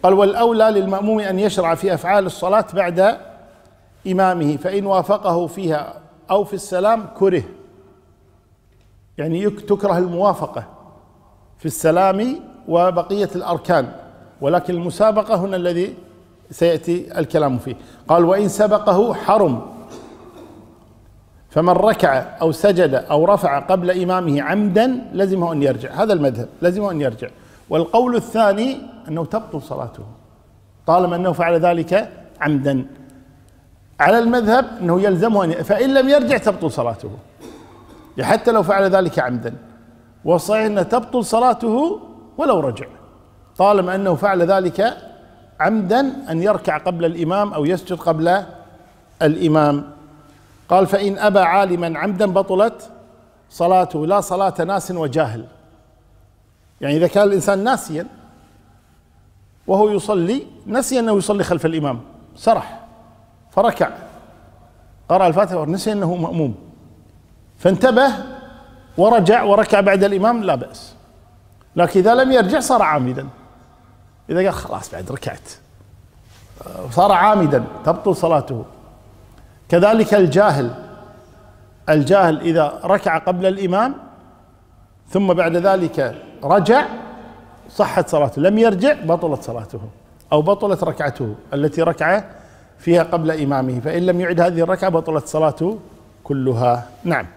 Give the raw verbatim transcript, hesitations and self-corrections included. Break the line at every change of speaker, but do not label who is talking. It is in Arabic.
قال والأولى للمأموم أن يشرع في أفعال الصلاة بعد إمامه، فإن وافقه فيها أو في السلام كره، يعني تكره الموافقة في السلام وبقية الأركان، ولكن المسابقة هنا الذي سيأتي الكلام فيه. قال وإن سبقه حرم، فمن ركع أو سجد أو رفع قبل إمامه عمدا لزمه أن يرجع، هذا المذهب، لزمه أن يرجع. والقول الثاني أنه تبطل صلاته طالما أنه فعل ذلك عمدا. على المذهب أنه يلزمه أن ي... فإن لم يرجع تبطل صلاته حتى لو فعل ذلك عمدا، والصحيح أنه تبطل صلاته ولو رجع طالما أنه فعل ذلك عمدا، أن يركع قبل الإمام أو يسجد قبل الإمام. قال فإن أبى عالما عمدا بطلت صلاته، لا صلاة ناس وجاهل. يعني إذا كان الإنسان ناسيا وهو يصلي، نسي أنه يصلي خلف الإمام، سرح فركع قرأ الفاتحة ونسي أنه مأموم، فانتبه ورجع وركع بعد الإمام لا بأس. لكن إذا لم يرجع صار عامدا، إذا قال خلاص بعد ركعت صار عامدا تبطل صلاته. كذلك الجاهل، الجاهل إذا ركع قبل الإمام ثم بعد ذلك رجع صحت صلاته، لم يرجع بطلت صلاته أو بطلت ركعته التي ركع فيها قبل إمامه، فإن لم يعد هذه الركعة بطلت صلاته كلها. نعم.